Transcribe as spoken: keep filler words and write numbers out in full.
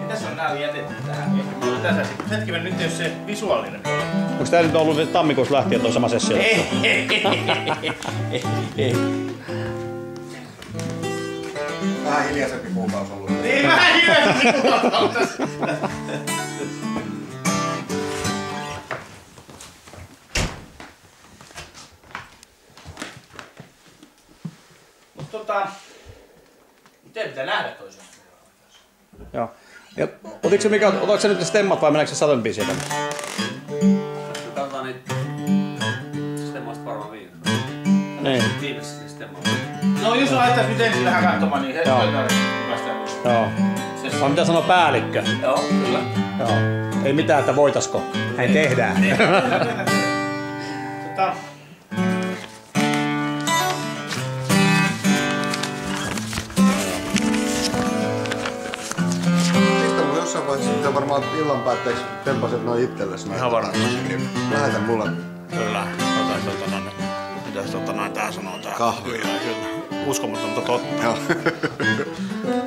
Mitäs on nää jätetty tähän? Tässä sitten hetki nyt jos se visuaalinen puoli. Onko tää nyt ollut tammikuussa lähtien toi sama sessio? Ei, ei, ei, ei, ei. Vähän hiljaisempi kuukausi ollut. Niin, vähän hiljaisempi kuukausi. Mut tota... Miten pitää nähdä toisen? Joo. Ja otitko se Mika, otatko sä nyt ne stemmat vai meneekö se Saturn biisiä tänne? Katsotaan niitä stemmoista varmaan viimeksi. Niin. Viimeksi niistä stemmoista. No jos laitais nyt ensin vähän katsomaan, niin Joo. heti päästään. Joo. Vai mitä sanoo päällikkö? Joo, kyllä. Joo. Ei mitään, että voitasko. Näin tehdään. Tota... Jossain vaiheessa pitää varmaan illan päätteeksi tempaset noin itsellesi. Ihan varmaan. Lähetä mulle. Kyllä. Otais tota noin. Mitäs tota noin tää sanoo tää? Kahvia. Kyllä. Uskomatonta totta. Joo.